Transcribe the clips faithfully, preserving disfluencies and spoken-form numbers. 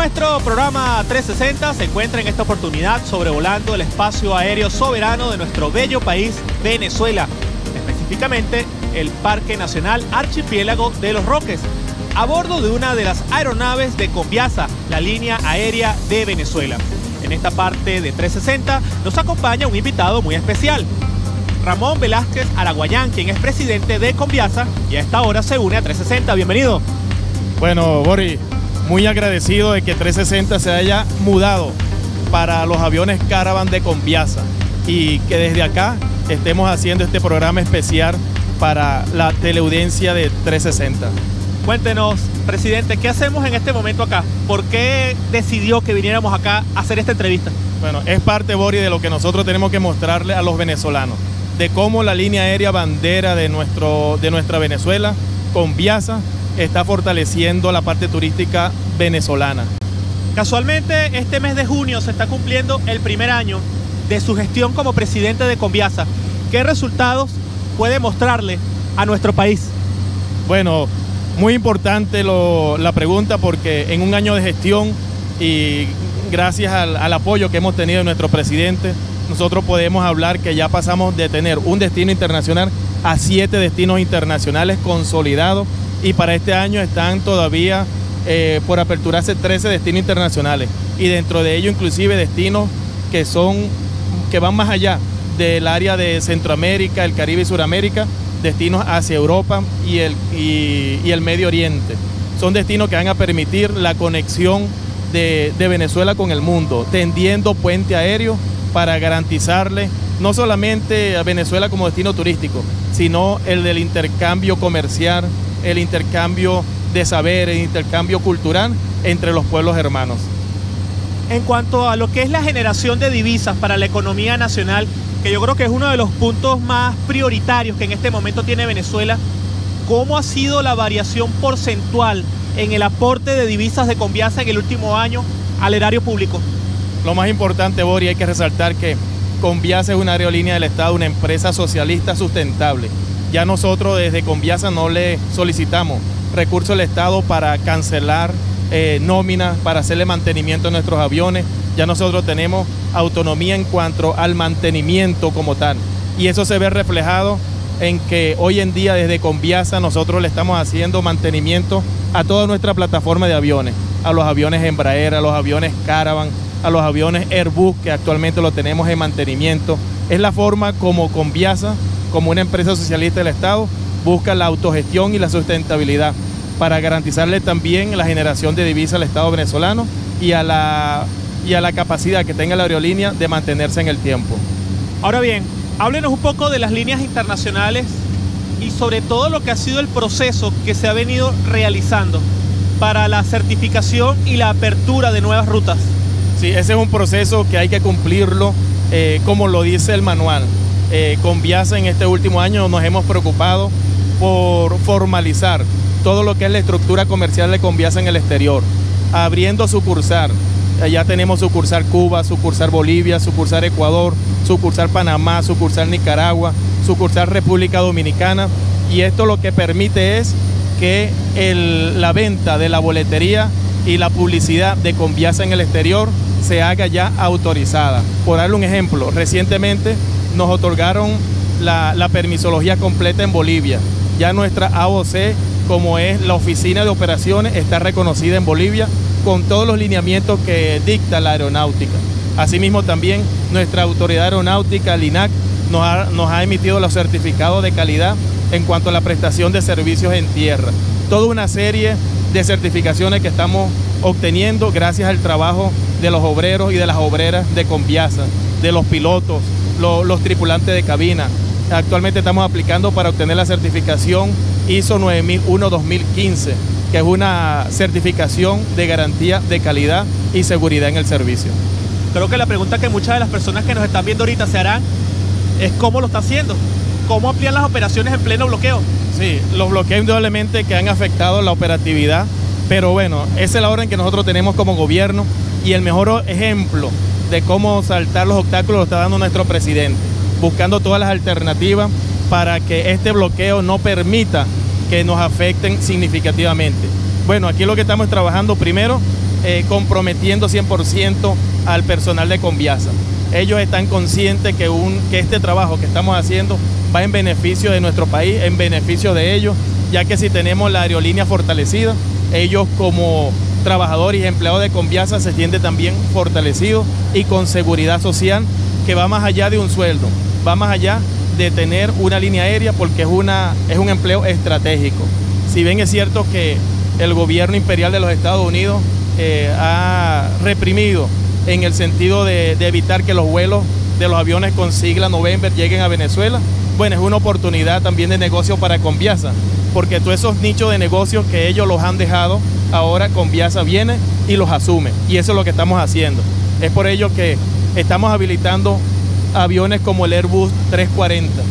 Nuestro programa trescientos sesenta se encuentra en esta oportunidad sobrevolando el espacio aéreo soberano de nuestro bello país, Venezuela, específicamente el Parque Nacional Archipiélago de los Roques, a bordo de una de las aeronaves de Conviasa, la línea aérea de Venezuela. En esta parte de trescientos sesenta nos acompaña un invitado muy especial, Ramón Velázquez Araguayán, quien es presidente de Conviasa y a esta hora se une a trescientos sesenta. Bienvenido. Bueno, Boris, muy agradecido de que trescientos sesenta se haya mudado para los aviones Caravan de Conviasa y que desde acá estemos haciendo este programa especial para la teleaudiencia de trescientos sesenta. Cuéntenos, presidente, ¿qué hacemos en este momento acá? ¿Por qué decidió que viniéramos acá a hacer esta entrevista? Bueno, es parte, Boris, de lo que nosotros tenemos que mostrarle a los venezolanos, de cómo la línea aérea bandera de, nuestro, de nuestra Venezuela, Conviasa, está fortaleciendo la parte turística venezolana. Casualmente, este mes de junio se está cumpliendo el primer año de su gestión como presidente de Conviasa. ¿Qué resultados puede mostrarle a nuestro país? Bueno, muy importante lo, la pregunta, porque en un año de gestión y gracias al, al apoyo que hemos tenido de nuestro presidente, nosotros podemos hablar que ya pasamos de tener un destino internacional a siete destinos internacionales consolidados, y para este año están todavía eh, por aperturarse trece destinos internacionales, y dentro de ello inclusive destinos que son que van más allá del área de Centroamérica, el Caribe y Suramérica, destinos hacia Europa y el, y, y el Medio Oriente. Son destinos que van a permitir la conexión de, de Venezuela con el mundo, tendiendo puente aéreo para garantizarle no solamente a Venezuela como destino turístico, sino el del intercambio comercial, el intercambio de saber, el intercambio cultural entre los pueblos hermanos. En cuanto a lo que es la generación de divisas para la economía nacional, que yo creo que es uno de los puntos más prioritarios que en este momento tiene Venezuela, ¿cómo ha sido la variación porcentual en el aporte de divisas de Conviasa en el último año al erario público? Lo más importante, Boris, hay que resaltar que Conviasa es una aerolínea del Estado, una empresa socialista sustentable. Ya nosotros desde Conviasa no le solicitamos recursos al Estado para cancelar eh, nóminas, para hacerle mantenimiento a nuestros aviones. Ya nosotros tenemos autonomía en cuanto al mantenimiento como tal. Y eso se ve reflejado en que hoy en día desde Conviasa nosotros le estamos haciendo mantenimiento a toda nuestra plataforma de aviones, a los aviones Embraer, a los aviones Caravan, a los aviones Airbus, que actualmente lo tenemos en mantenimiento. Es la forma como Conviasa, como una empresa socialista del Estado, busca la autogestión y la sustentabilidad para garantizarle también la generación de divisas al Estado venezolano y a la, y a la capacidad que tenga la aerolínea de mantenerse en el tiempo. Ahora bien, háblenos un poco de las líneas internacionales y sobre todo lo que ha sido el proceso que se ha venido realizando para la certificación y la apertura de nuevas rutas. Sí, ese es un proceso que hay que cumplirlo eh, como lo dice el manual. Eh, Conviasa en este último año nos hemos preocupado por formalizar todo lo que es la estructura comercial de Conviasa en el exterior, abriendo sucursal. Ya tenemos sucursal Cuba, sucursal Bolivia, sucursal Ecuador, sucursal Panamá, sucursal Nicaragua, sucursal República Dominicana, y esto lo que permite es que el, la venta de la boletería y la publicidad de Conviasa en el exterior se haga ya autorizada. Por darle un ejemplo, recientemente nos otorgaron la, la permisología completa en Bolivia. Ya nuestra A O C, como es la Oficina de Operaciones, está reconocida en Bolivia con todos los lineamientos que dicta la aeronáutica. Asimismo también nuestra autoridad aeronáutica, el I N A C, nos ha, nos ha emitido los certificados de calidad en cuanto a la prestación de servicios en tierra. Toda una serie de certificaciones que estamos obteniendo gracias al trabajo de los obreros y de las obreras de Conviasa, de los pilotos, lo, los tripulantes de cabina. Actualmente estamos aplicando para obtener la certificación I S O nueve mil uno dos mil quince, que es una certificación de garantía de calidad y seguridad en el servicio. Creo que la pregunta que muchas de las personas que nos están viendo ahorita se harán es cómo lo está haciendo, cómo amplían las operaciones en pleno bloqueo. Sí, los bloqueos indudablemente que han afectado la operatividad, pero bueno, esa es la hora en que nosotros tenemos como gobierno, y el mejor ejemplo de cómo saltar los obstáculos lo está dando nuestro presidente, buscando todas las alternativas para que este bloqueo no permita que nos afecten significativamente. Bueno, aquí lo que estamos trabajando primero eh, comprometiendo cien por ciento al personal de Conviasa. Ellos están conscientes que, un, que este trabajo que estamos haciendo va en beneficio de nuestro país, en beneficio de ellos, ya que si tenemos la aerolínea fortalecida, ellos como trabajadores y empleados de Conviasa se sienten también fortalecidos y con seguridad social que va más allá de un sueldo, va más allá de tener una línea aérea porque es, una, es un empleo estratégico. Si bien es cierto que el gobierno imperial de los Estados Unidos eh, ha reprimido en el sentido de, de evitar que los vuelos de los aviones con sigla November lleguen a Venezuela, bueno, es una oportunidad también de negocio para Conviasa, porque todos esos nichos de negocios que ellos los han dejado, ahora Conviasa viene y los asume, y eso es lo que estamos haciendo. Es por ello que estamos habilitando aviones como el Airbus trescientos cuarenta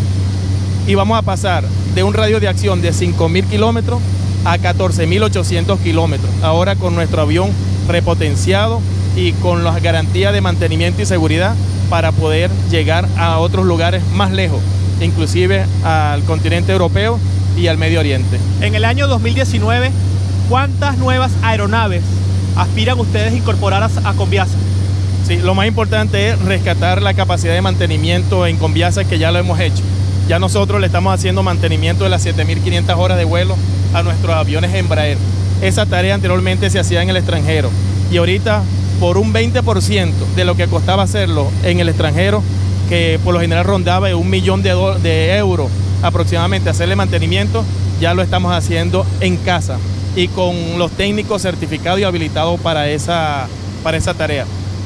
y vamos a pasar de un radio de acción de cinco mil kilómetros a catorce mil ochocientos kilómetros, ahora con nuestro avión repotenciado y con las garantías de mantenimiento y seguridad para poder llegar a otros lugares más lejos, inclusive al continente europeo y al Medio Oriente. En el año dos mil diecinueve, ¿cuántas nuevas aeronaves aspiran ustedes a incorporar a, a Conviasa? Sí, lo más importante es rescatar la capacidad de mantenimiento en Conviasa, que ya lo hemos hecho. Ya nosotros le estamos haciendo mantenimiento de las siete mil quinientas horas de vuelo a nuestros aviones Embraer. Esa tarea anteriormente se hacía en el extranjero y ahorita por un veinte por ciento de lo que costaba hacerlo en el extranjero, que por lo general rondaba de un millón de, de euros aproximadamente hacerle mantenimiento, ya lo estamos haciendo en casa y con los técnicos certificados y habilitados para esa, para esa tarea.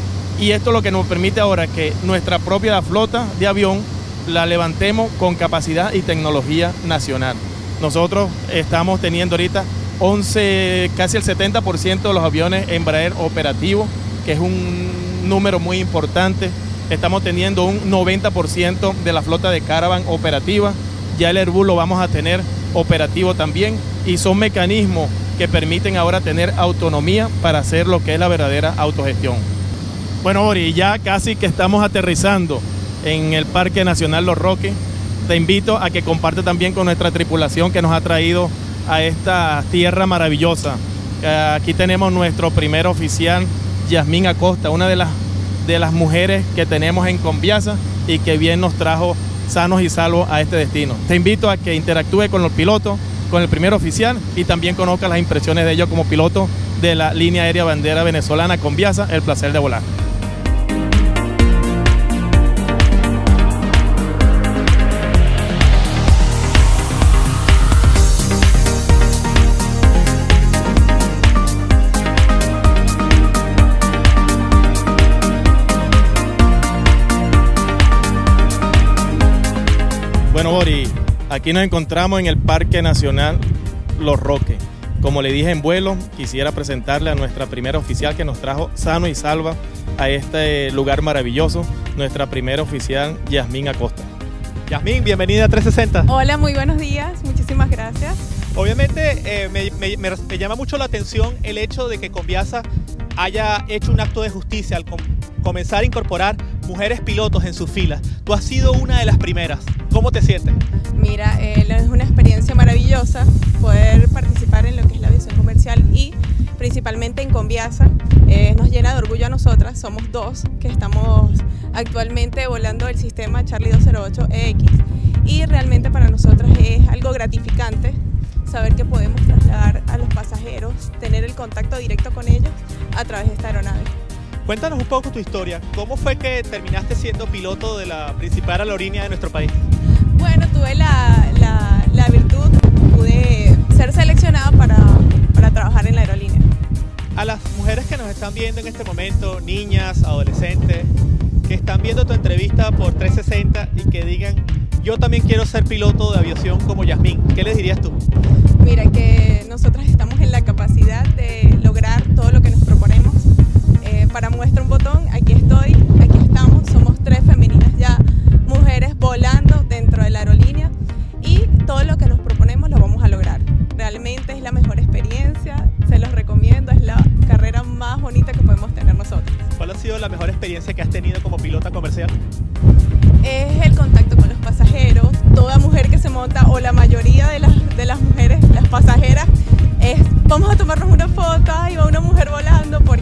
Y esto es lo que nos permite ahora que nuestra propia flota de avión la levantemos con capacidad y tecnología nacional. Nosotros estamos teniendo ahorita once, casi el setenta por ciento de los aviones Embraer operativos, que es un número muy importante. Estamos teniendo un noventa por ciento de la flota de Caravan operativa. Ya el Airbus lo vamos a tener operativo también y son mecanismos que permiten ahora tener autonomía para hacer lo que es la verdadera autogestión. Bueno, Ori, ya casi que estamos aterrizando en el Parque Nacional Los Roques. Te invito a que comparte también con nuestra tripulación que nos ha traído a esta tierra maravillosa. Aquí tenemos nuestro primer oficial, Yasmín Acosta, una de las, de las mujeres que tenemos en Conviasa y que bien nos trajo sanos y salvos a este destino. Te invito a que interactúe con los pilotos, con el primer oficial y también conozca las impresiones de ellos como piloto de la línea aérea bandera venezolana Conviasa, el placer de volar. Bueno, Bori, aquí nos encontramos en el Parque Nacional Los Roques. Como le dije en vuelo, quisiera presentarle a nuestra primera oficial que nos trajo sano y salva a este lugar maravilloso, nuestra primera oficial, Yasmín Acosta. Yasmín, bienvenida a trescientos sesenta. Hola, muy buenos días, muchísimas gracias. Obviamente eh, me, me, me, me llama mucho la atención el hecho de que Conviasa haya hecho un acto de justicia al com comenzar a incorporar mujeres pilotos en sus filas. Tú has sido una de las primeras. ¿Cómo te sientes? Mira, eh, es una experiencia maravillosa poder participar en lo que es la aviación comercial y principalmente en Conviasa. Eh, nos llena de orgullo a nosotras, somos dos que estamos actualmente volando el sistema Charlie doscientos ocho E X y realmente para nosotras es algo gratificante saber que podemos trasladar a los pasajeros, tener el contacto directo con ellos a través de esta aeronave. Cuéntanos un poco tu historia. ¿Cómo fue que terminaste siendo piloto de la principal aerolínea de nuestro país? Bueno, tuve la, la, la virtud, pude ser seleccionada para, para trabajar en la aerolínea. A las mujeres que nos están viendo en este momento, niñas, adolescentes, que están viendo tu entrevista por trescientos sesenta y que digan, yo también quiero ser piloto de aviación como Yasmín, ¿qué les dirías tú? Mira, que nosotras estamos en la capacidad de lograr todo lo que nos proponemos. Eh, para muestra un botón, aquí estoy, aquí estamos, somos tres femeninas ya, mujeres volando dentro de la aerolínea y todo lo que nos proponemos lo vamos a lograr. Realmente es la mejor experiencia, se los recomiendo, es la carrera más bonita que podemos tener nosotros. ¿Cuál ha sido la mejor experiencia que has tenido como pilota comercial? Es el contacto con los pasajeros, toda mujer que se monta o la mayoría de las, de las mujeres, las pasajeras, es vamos a tomarnos una foto y va una mujer volando porque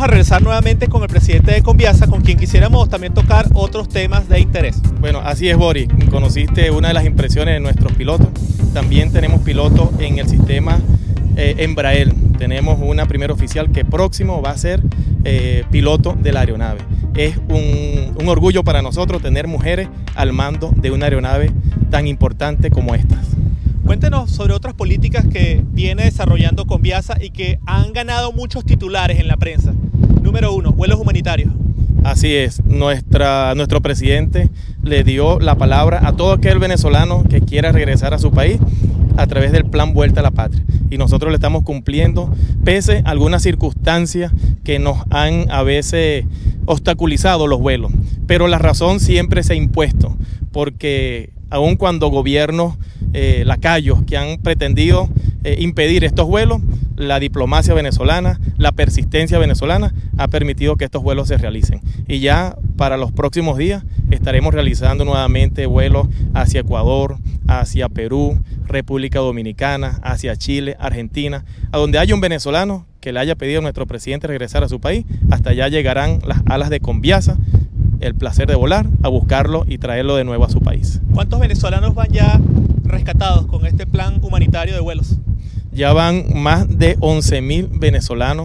vamos a regresar nuevamente con el presidente de Conviasa, con quien quisiéramos también tocar otros temas de interés. Bueno, así es, Boris. Conociste una de las impresiones de nuestros pilotos. También tenemos pilotos en el sistema eh, Embraer. Tenemos una primera oficial que próximo va a ser eh, piloto de la aeronave. Es un, un orgullo para nosotros tener mujeres al mando de una aeronave tan importante como estas. Cuéntenos sobre otras políticas que viene desarrollando Conviasa y que han ganado muchos titulares en la prensa. Número uno, vuelos humanitarios. Así es, nuestra, nuestro presidente le dio la palabra a todo aquel venezolano que quiera regresar a su país a través del plan Vuelta a la Patria. Y nosotros le estamos cumpliendo, pese a algunas circunstancias que nos han a veces obstaculizado los vuelos. Pero la razón siempre se ha impuesto, porque aun cuando gobiernos eh, lacayos que han pretendido eh, impedir estos vuelos, la diplomacia venezolana, la persistencia venezolana ha permitido que estos vuelos se realicen. Y ya para los próximos días estaremos realizando nuevamente vuelos hacia Ecuador, hacia Perú, República Dominicana, hacia Chile, Argentina, a donde haya un venezolano que le haya pedido a nuestro presidente regresar a su país. Hasta allá llegarán las alas de Conviasa, el placer de volar, a buscarlo y traerlo de nuevo a su país. ¿Cuántos venezolanos van ya rescatados con este plan humanitario de vuelos? Ya van más de once mil venezolanos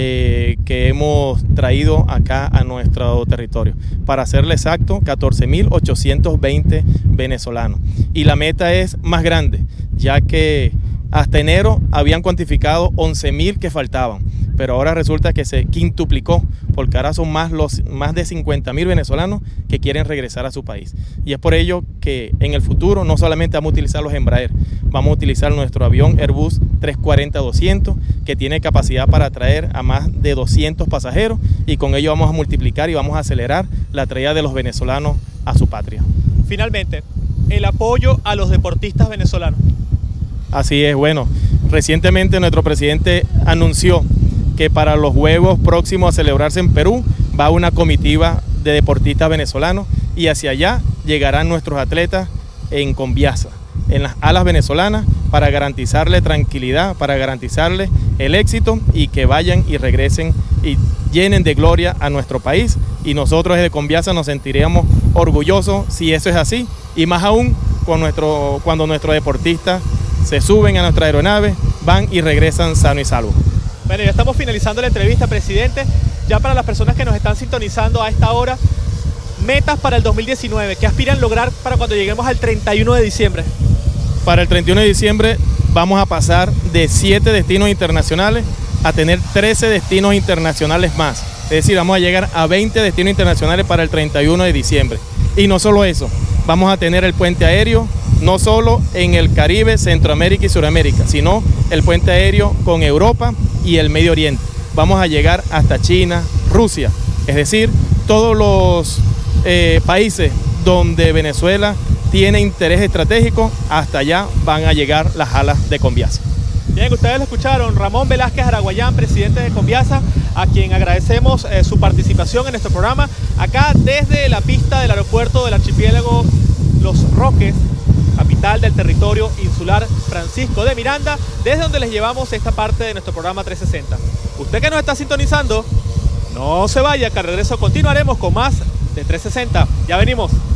eh, que hemos traído acá a nuestro territorio. Para serle exacto, catorce mil ochocientos veinte venezolanos. Y la meta es más grande, ya que hasta enero habían cuantificado once mil que faltaban, pero ahora resulta que se quintuplicó, porque ahora son más, los, más de cincuenta mil venezolanos que quieren regresar a su país. Y es por ello que en el futuro no solamente vamos a utilizar los Embraer, vamos a utilizar nuestro avión Airbus trescientos cuarenta doscientos, que tiene capacidad para traer a más de doscientos pasajeros, y con ello vamos a multiplicar y vamos a acelerar la traída de los venezolanos a su patria. Finalmente, el apoyo a los deportistas venezolanos. Así es, bueno, recientemente nuestro presidente anunció que para los Juegos próximos a celebrarse en Perú va una comitiva de deportistas venezolanos, y hacia allá llegarán nuestros atletas en Conviasa, en las alas venezolanas, para garantizarle tranquilidad, para garantizarle el éxito, y que vayan y regresen y llenen de gloria a nuestro país. Y nosotros desde Conviasa nos sentiríamos orgullosos si eso es así, y más aún con nuestro, cuando nuestros deportistas se suben a nuestra aeronave, van y regresan sano y salvo. Bueno, ya estamos finalizando la entrevista, presidente. Ya para las personas que nos están sintonizando a esta hora, metas para el dos mil diecinueve, ¿qué aspiran lograr para cuando lleguemos al treinta y uno de diciembre? Para el treinta y uno de diciembre vamos a pasar de siete destinos internacionales a tener trece destinos internacionales más. Es decir, vamos a llegar a veinte destinos internacionales para el treinta y uno de diciembre. Y no solo eso, vamos a tener el puente aéreo, no solo en el Caribe, Centroamérica y Suramérica, sino el puente aéreo con Europa y el Medio Oriente. Vamos a llegar hasta China, Rusia, es decir, todos los eh, países donde Venezuela tiene interés estratégico, hasta allá van a llegar las alas de Conviasa. Bien, ustedes lo escucharon, Ramón Velázquez Araguayán, presidente de Conviasa, a quien agradecemos eh, su participación en nuestro programa, acá desde la pista del aeropuerto del archipiélago Los Roques, capital del territorio insular Francisco de Miranda, desde donde les llevamos esta parte de nuestro programa trescientos sesenta. Usted que nos está sintonizando, no se vaya, que al regreso continuaremos con más de trescientos sesenta. Ya venimos.